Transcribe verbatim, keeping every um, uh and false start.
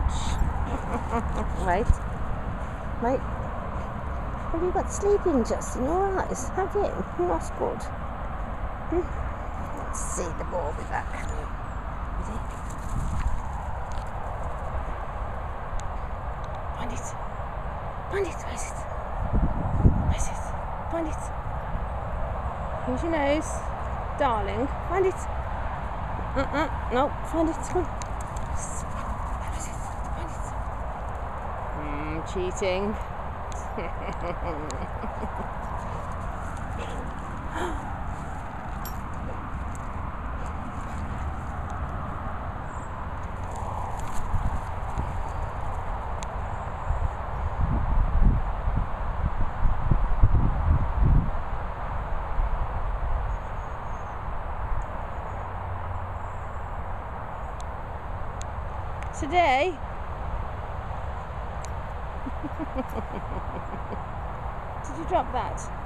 couch. Right. Right. Have you got sleeping just in your eyes? Have you? That's good. Hmm. Let's see the ball with that. Ready? Find it. Find it. Where's it? Where's it? Find it. Use your nose. Darling. Find it. Uh-uh. No. Find it. Come on. Where is it? Find it. Hmm, cheating. Today, did you drop that?